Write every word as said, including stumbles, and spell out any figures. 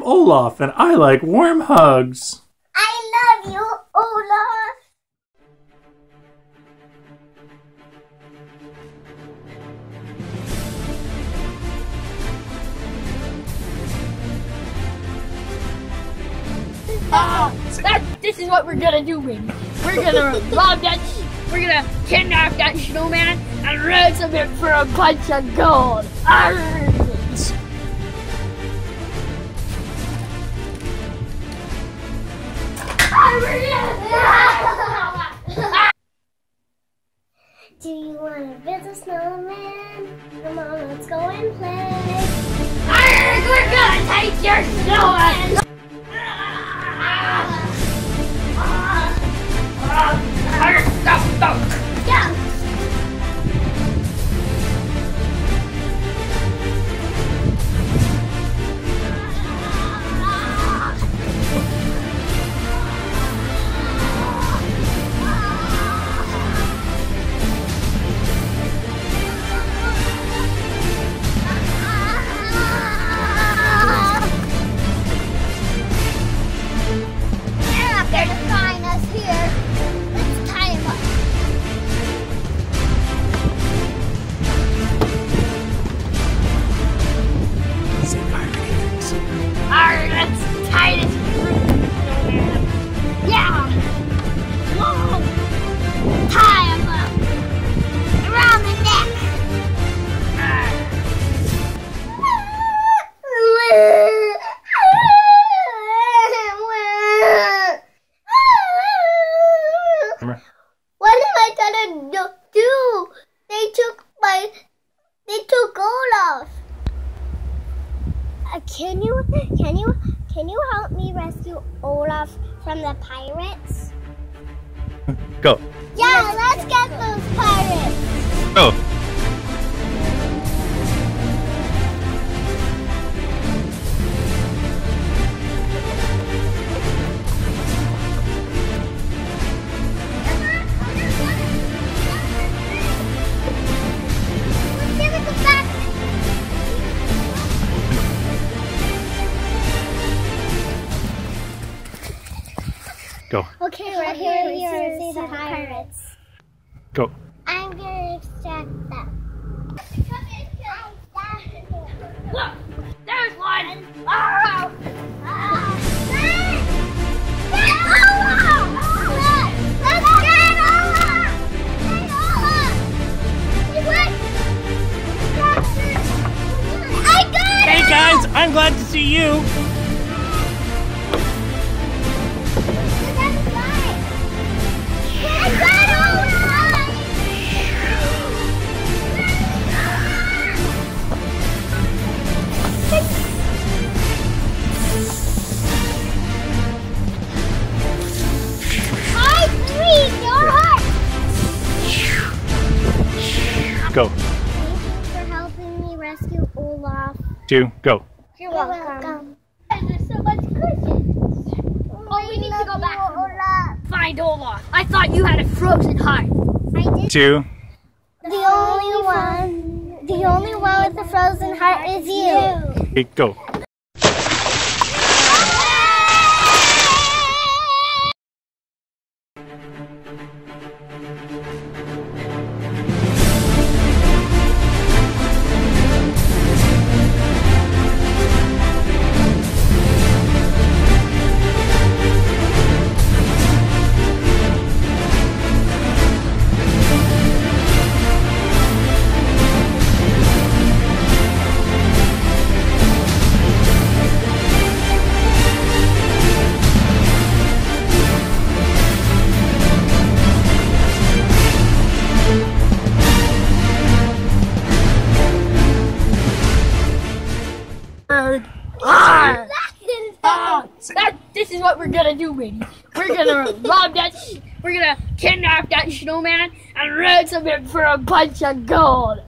Olaf, and I like warm hugs. I love you, Olaf. Ah, that, this is what we're gonna do, baby. We're gonna rob that, we're gonna kidnap that snowman and ransom him for a bunch of gold. Arrgh. Do you want to build a snowman? Come on, let's go and play. Arrgh, we're gonna take your snowman! Arrgh, stop, stop! Yeah. They're to find us here. Let's tie him up. Arrgh, let's tie this snowman. Yeah. Whoa. Tie him up. Around the neck. What am I gonna do? They took my, they took Olaf. Uh, can you, can you, can you help me rescue Olaf from the pirates? Go. Yeah, let's get those pirates. Go. Go. Okay, we're here, here to see the pirates. Go. I'm gonna extract them. Look, there's one! Ah! Ah. Get Olaf! Let's get Olaf! Get Olaf! He went. I got it! Hey guys, I'm glad to see you. I got Olaf! I breathe your heart! Go. Thank you for helping me rescue Olaf. Two, go. You're welcome. There's so much cushions. Oh, we need to go back. Olaf. Find Olaf. I thought you had a frozen heart. I did. Two. The only one, the only one with the frozen heart is you. Okay, go. Ah! Ah! That, this is what we're gonna do, baby. We're gonna rob that, we're gonna kidnap that snowman and ransom him for a bunch of gold.